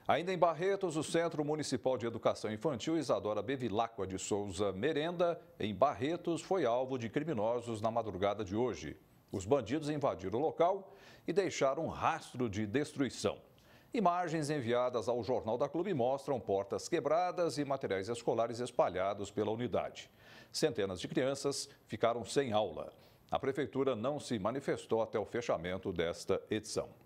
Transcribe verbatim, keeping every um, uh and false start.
Ainda em Barretos, o Centro Municipal de Educação Infantil Isadora Bevilacqua de Souza Merenda, em Barretos, foi alvo de criminosos na madrugada de hoje. Os bandidos invadiram o local e deixaram um rastro de destruição. Imagens enviadas ao Jornal da Clube mostram portas quebradas e materiais escolares espalhados pela unidade. Centenas de crianças ficaram sem aula. A prefeitura não se manifestou até o fechamento desta edição.